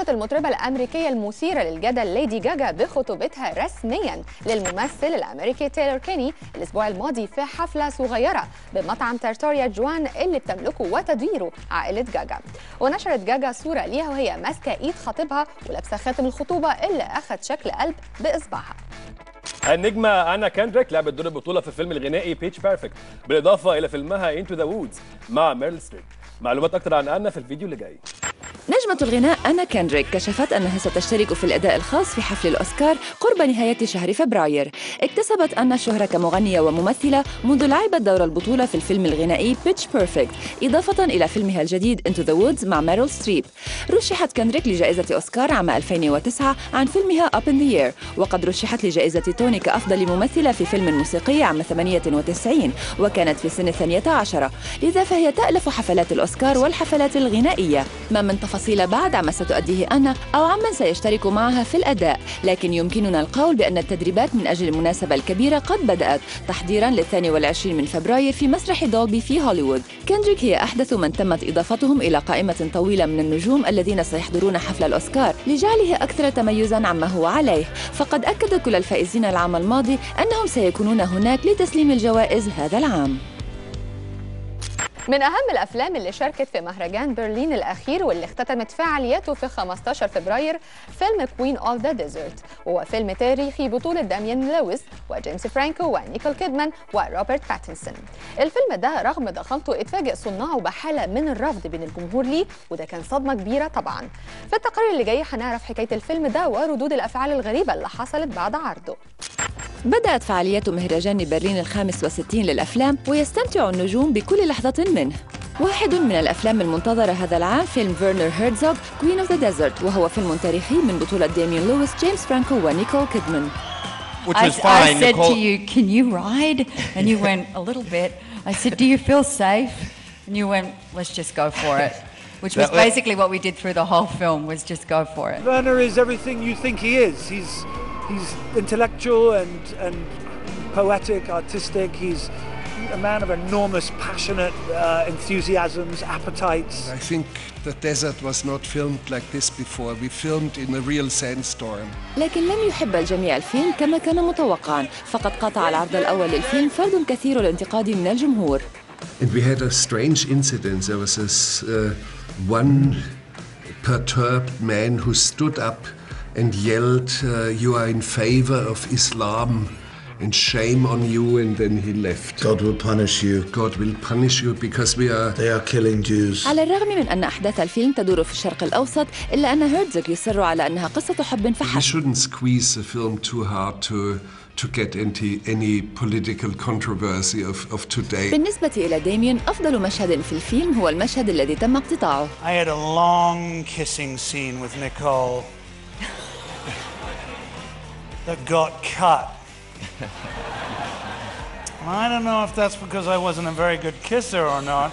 المطربة الأمريكية المثيرة للجدل ليدي جاجا بخطوبتها رسمياً للممثل الأمريكي تايلور كيني الأسبوع الماضي في حفلة صغيرة بمطعم تارتاريا جوان اللي بتملكه وتديره عائلة جاجا. ونشرت جاجا صورة ليها وهي ماسكة إيد خطيبها ولابسة خاتم الخطوبة اللي أخذ شكل قلب بإصبعها. النجمة أنا كاندريك لعبت دور البطولة في الفيلم الغنائي بيتش بيرفكت بالإضافة إلى فيلمها انتو ذا وودز مع ميريل ستريب. معلومات أكتر عن أنا في الفيديو اللي جاي. نجمة الغناء أنا كاندريك كشفت أنها ستشترك في الأداء الخاص في حفل الأوسكار قرب نهاية شهر فبراير. اكتسبت أنا الشهرة كمغنية وممثلة منذ لعبت دور البطولة في الفيلم الغنائي بيتش بيرفكت إضافة إلى فيلمها الجديد انتو ذا وودز مع ميريل ستريب. رشحت كاندريك لجائزة أوسكار عام 2009 عن فيلمها أب إن ذا إير، وقد رشحت لجائزة توني كأفضل ممثلة في فيلم موسيقي عام 98 وكانت في سن 12، لذا فهي تألف حفلات الأوسكار والحفلات الغنائية. ما من تفاصيل بعد عما ستؤديه أنا أو عمن سيشترك معها في الأداء، لكن يمكننا القول بأن التدريبات من أجل المناسبة الكبيرة قد بدأت تحضيراً لل22 من فبراير في مسرح دولبي في هوليوود. كاندريك هي أحدث من تمت إضافتهم إلى قائمة طويلة من النجوم الذين سيحضرون حفل الأوسكار لجعله أكثر تميزاً عما هو عليه. فقد أكد كل الفائزين العام الماضي أنهم سيكونون هناك لتسليم الجوائز هذا العام. من أهم الأفلام اللي شاركت في مهرجان برلين الأخير واللي اختتمت فعالياته في 15 فبراير فيلم كوين أوف ذا ديزرت، وهو فيلم تاريخي بطولة داميان لويس وجيمس فرانكو ونيكول كيدمان وروبرت باتنسون. الفيلم ده رغم ضخامته اتفاجئ صناعه بحالة من الرفض بين الجمهور ليه، وده كان صدمة كبيرة طبعا. في التقرير اللي جاي هنعرف حكاية الفيلم ده وردود الأفعال الغريبة اللي حصلت بعد عرضه. بدأت فعاليات مهرجان برلين ال65 للأفلام ويستمتع النجوم بكل لحظة منه. واحد من الأفلام المنتظرة هذا العام فيلم فيرنر هيرتزوغ كوين أوف ذا ديزرت، وهو فيلم تاريخي من بطولة داميان لويس، جيمس فرانكو ونيكول كيدمان. I said to you, can you ride? And you went, a little bit. I said, do you feel safe? And you went, let's just go for it. Which was basically what we did through the whole film, was just go for it. Werner is everything you think he is. He's intellectual and poetic, artistic. He's a man of enormous, passionate enthusiasms, appetites. I think the desert was not filmed like this before. We filmed in a real sandstorm. لكن لم يحب الجميع الفيلم كما كان متوقعا، فقد قطع العرض الأول للفيلم فرد كثير الانتقاد من الجمهور. And we had a strange incident. There was this one perturbed man who stood up and yelled, you are in favor of Islam and shame on you, and then he left. God will punish you. God will punish you because they are killing Jews. على الرغم من أن أحداث الفيلم تدور في الشرق الأوسط، إلا أن هيرتزوغ يصر على أنها قصة حب فحسب. We shouldn't squeeze the film too hard to get any political controversy of today. بالنسبة إلى داميان، أفضل مشهد في الفيلم هو المشهد الذي تم اقتطاعه. I had a long kissing scene with Nicole that got cut. I don't know if that's because I wasn't a very good kisser or not,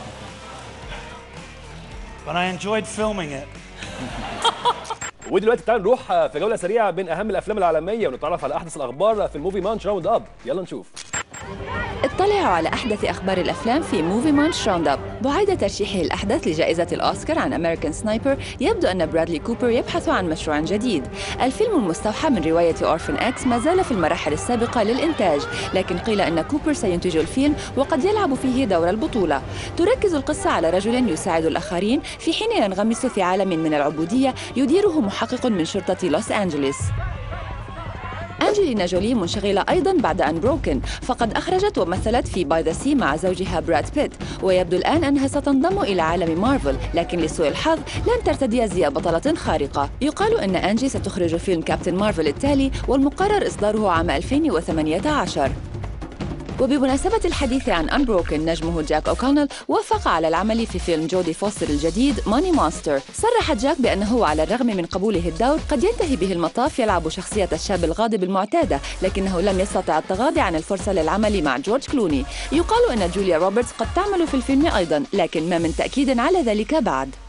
but I enjoyed filming it. ودلوقتي تعالوا نروح في جولة سريعة بين أهم الأفلام العالمية ونتعرف على أحدث الأخبار في الموفي مانش راوند أب. يلا نشوف. اطلعوا على أحدث أخبار الأفلام في موفي مانش راوند أب. بعد ترشيحه الأحدث لجائزة الأوسكار عن أمريكان سنايبر، يبدو أن برادلي كوبر يبحث عن مشروع جديد. الفيلم المستوحى من رواية أورفن إكس ما زال في المراحل السابقة للإنتاج، لكن قيل أن كوبر سينتج الفيلم وقد يلعب فيه دور البطولة. تركز القصة على رجل يساعد الآخرين في حين ينغمس في عالم من العبودية يديره محقق من شرطة لوس أنجلوس. أنجلينا جولي منشغلة أيضاً بعد أنبروكن، فقد أخرجت ومثلت في باي ذا سي مع زوجها براد بيت، ويبدو الآن أنها ستنضم إلى عالم مارفل، لكن لسوء الحظ لن ترتدي أزياء بطلة خارقة. يقال أن أنجي ستخرج فيلم كابتن مارفل التالي والمقرر إصداره عام 2018. وبمناسبة الحديث عن أنبروكن، نجمه جاك أوكونيل وافق على العمل في فيلم جودي فوستر الجديد ماني مونستر. صرح جاك بأنه على الرغم من قبوله الدور قد ينتهي به المطاف يلعب شخصية الشاب الغاضب المعتادة، لكنه لم يستطع التغاضي عن الفرصة للعمل مع جورج كلوني. يقال أن جوليا روبرتس قد تعمل في الفيلم أيضاً، لكن ما من تأكيد على ذلك بعد.